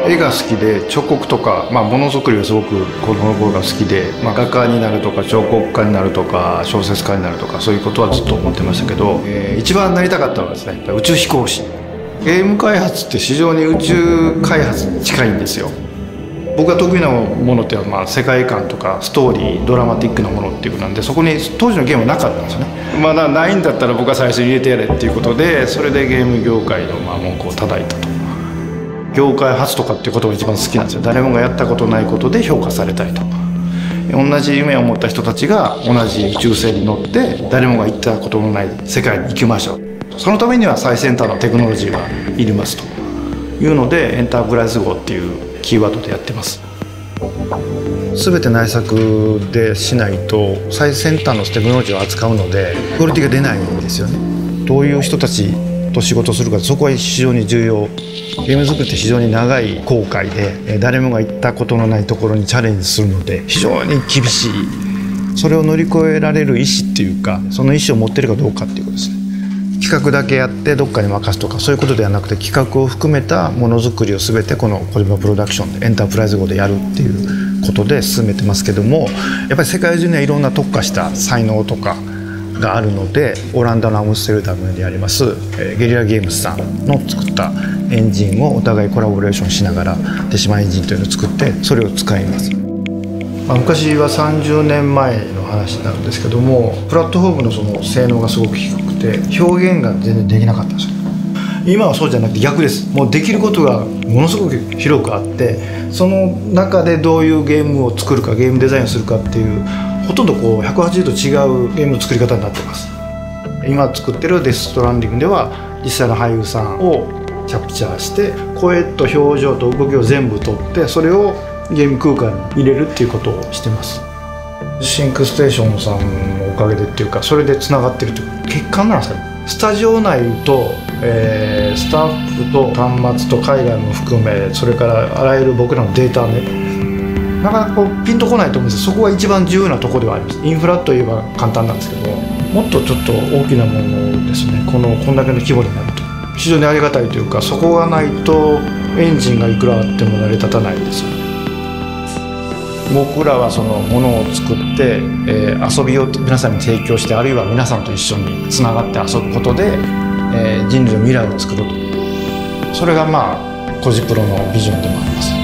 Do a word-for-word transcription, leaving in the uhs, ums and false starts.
絵が好きで彫刻とか、まあ、ものづくりがすごく子供の頃が好きで、まあ、画家になるとか彫刻家になるとか小説家になるとかそういうことはずっと思ってましたけど、えー、一番なりたかったのはですね、やっぱり宇宙飛行士。ゲーム開発って非常に宇宙開発に近いんですよ。僕が得意なものっていうのは、まあ、世界観とかストーリードラマティックなものっていうことなんで、そこに当時のゲームはなかったんですよね。まだないんだったら僕は最初に入れてやれっていうことで、それでゲーム業界のまあ文句を叩いたと。業界初とかっていうことが一番好きなんですよ。誰もがやったことないことで評価されたいと。同じ夢を持った人たちが同じ宇宙船に乗って誰もが行ったことのない世界に行きましょう。そのためには最先端のテクノロジーがいりますというので、エンタープライズ号っていうキーワードでやってます。全て内作でしないと最先端のテクノロジーを扱うのでクオリティが出ないんですよね。どういう人たちと仕事するか、そこは非常に重要。ゲーム作りって非常に長い航海で誰もが行ったことのないところにチャレンジするので非常に厳しい。それを乗り越えられる意思っていうか、その意思を持ってるかどうかっていうことですね。企画だけやってどっかに任すとかそういうことではなくて、企画を含めたものづくりを全てこのコジマプロダクションでエンタープライズ号でやるっていうことで進めてますけども、やっぱり世界中にはいろんな特化した才能とかがあるので、オランダのアムステルダムにありますゲリラゲームズさんの作ったエンジンをお互いコラボレーションしながら手島エンジンというのを作ってそれを使います。まあ、昔はさんじゅうねんまえの話になるんですけども、プラットフォームのその性能がすごく低くて表現が全然できなかったんですよ。今はそうじゃなくて逆です。もうできることがものすごく広くあって、その中でどういうゲームを作るか、ゲームデザインをするかっていうほとんどこうひゃくはちじゅうど違うゲームの作り方になってます。今作ってるデス・ストランディングでは実際の俳優さんをキャプチャーして声と表情と動きを全部取ってそれをゲーム空間に入れるっていうことをしてます。シンクステーションさんのおかげでっていうか、それでつながってるという欠陥なんですかね。スタジオ内と、えー、スタッフと端末と海外も含め、それからあらゆる僕らのデータね、なかなかこうピンとこないと思うんです。そこが一番重要なところではあります。インフラといえば簡単なんですけど、もっとちょっと大きなものですね。このこんだけの規模になると非常にありがたいというか、そこがないとエンジンがいくらあっても成り立たないんですよ。僕らはそのものを作って、えー、遊びを皆さんに提供して、あるいは皆さんと一緒につながって遊ぶことで、えー、人類の未来を作ると。それがまあコジプロのビジョンでもあります。